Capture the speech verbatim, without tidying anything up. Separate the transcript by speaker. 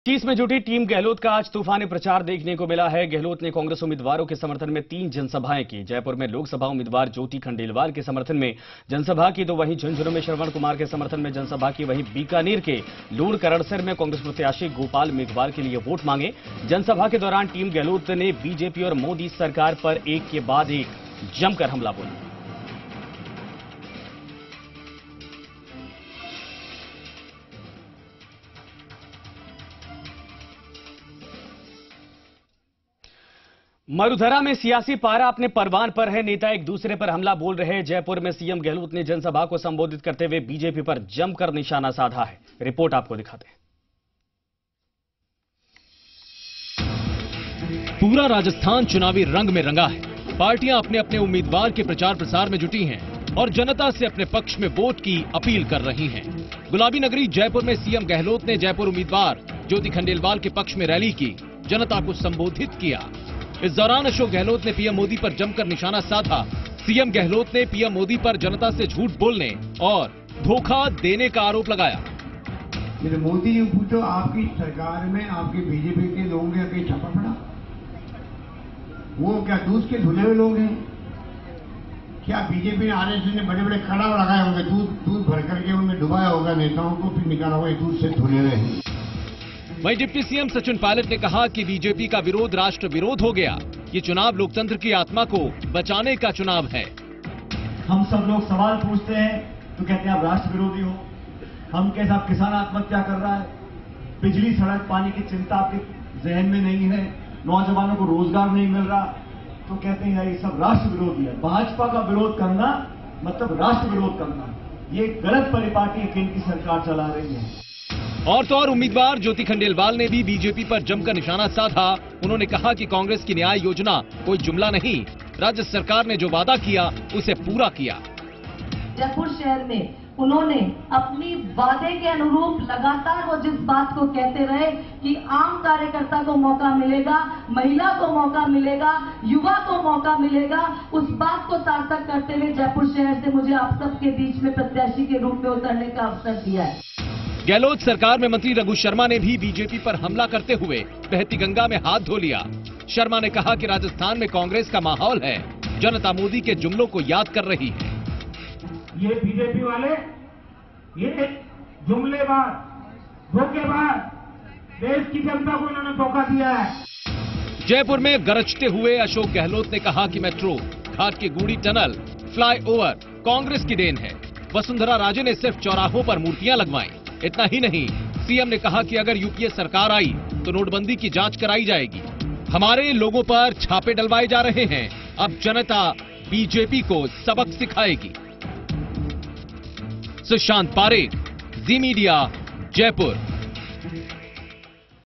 Speaker 1: चीस में जुटी टीम गहलोत का आज तूफानी प्रचार देखने को मिला है। गहलोत ने कांग्रेस उम्मीदवारों के समर्थन में तीन जनसभाएं की। जयपुर में लोकसभा उम्मीदवार ज्योति खंडेलवाल के समर्थन में जनसभा की, तो वहीं झुंझुनू में श्रवण कुमार के समर्थन में जनसभा की। वहीं बीकानेर के लूणकरणसर में कांग्रेस प्रत्याशी गोपाल मेघवाल के लिए वोट मांगे। जनसभा के दौरान टीम गहलोत ने बीजेपी और मोदी सरकार पर एक के बाद एक जमकर हमला बोला। मरुधरा में सियासी पारा अपने परवान पर है। नेता एक दूसरे पर हमला बोल रहे हैं। जयपुर में सीएम गहलोत ने जनसभा को संबोधित करते हुए बीजेपी पर जमकर निशाना साधा है। रिपोर्ट आपको दिखाते हैं।
Speaker 2: पूरा राजस्थान चुनावी रंग में रंगा है। पार्टियां अपने अपने उम्मीदवार के प्रचार प्रसार में जुटी हैं और जनता से अपने पक्ष में वोट की अपील कर रही हैं। गुलाबी नगरी जयपुर में सीएम गहलोत ने जयपुर उम्मीदवार ज्योति खंडेलवाल के पक्ष में रैली की, जनता को संबोधित किया। इस दौरान अशोक गहलोत ने पीएम मोदी पर जमकर निशाना साधा। सीएम गहलोत ने पीएम मोदी पर जनता से झूठ बोलने और धोखा देने का आरोप लगाया।
Speaker 3: मेरे मोदी जी पूछो, आपकी सरकार में आपके बीजेपी के लोगों के कहीं छापा पड़ा? वो क्या दूध के धुले हुए लोग हैं? क्या बीजेपी ने आरएसएस ने बड़े बड़े कड़ाव लगाए होंगे, दूध दूध भर करके उनमें डुबाया होगा नेताओं को, फिर निकाला होगा दूध से धुले हुए हैं।
Speaker 2: वहीं डिप्टी सीएम सचिन पायलट ने कहा कि बीजेपी का विरोध राष्ट्र विरोध हो गया। ये चुनाव लोकतंत्र की आत्मा को बचाने का चुनाव है।
Speaker 4: हम सब लोग सवाल पूछते हैं तो कहते हैं आप राष्ट्र विरोधी हो। हम कैसे, आप किसान आत्महत्या कर रहा है, बिजली सड़क पानी की चिंता आपके जहन में नहीं है, नौजवानों को रोजगार नहीं मिल रहा, तो कहते हैं ये सब राष्ट्र विरोधी है। भाजपा का विरोध करना मतलब राष्ट्र विरोध करना, ये गलत परिपाटी केंद्र की सरकार चला रही है।
Speaker 2: और तो और उम्मीदवार ज्योति खंडेलवाल ने भी बीजेपी पर जमकर निशाना साधा। उन्होंने कहा कि कांग्रेस की न्याय योजना कोई जुमला नहीं, राज्य सरकार ने जो वादा किया उसे पूरा किया।
Speaker 5: जयपुर शहर में उन्होंने अपनी वादे के अनुरूप लगातार वो जिस बात को कहते रहे कि आम कार्यकर्ता को मौका मिलेगा, महिला को मौका मिलेगा, युवा को मौका मिलेगा, उस बात को सार्थक करते हुए जयपुर शहर से मुझे आप सबके बीच में प्रत्याशी के रूप में उतरने का अवसर दिया है।
Speaker 2: गहलोत सरकार में मंत्री रघु शर्मा ने भी बीजेपी पर हमला करते हुए बहती गंगा में हाथ धो लिया। शर्मा ने कहा कि राजस्थान में कांग्रेस का माहौल है, जनता मोदी के जुमलों को याद कर रही है।
Speaker 3: ये बीजेपी वाले ये जुमलेबाज, धोखेबाज, देश की जनता को इन्होंने धोखा दिया है।
Speaker 2: जयपुर में गरजते हुए अशोक गहलोत ने कहा कि मेट्रो, घाट की गूढ़ी टनल, फ्लाईओवर कांग्रेस की देन है। वसुंधरा राजे ने सिर्फ चौराहों पर मूर्तियां लगवाई। इतना ही नहीं, सीएम ने कहा कि अगर यूपीए सरकार आई तो नोटबंदी की जांच कराई जाएगी। हमारे लोगों पर छापे डलवाए जा रहे हैं, अब जनता बीजेपी को सबक सिखाएगी। सुशांत पारेख, जी मीडिया, जयपुर।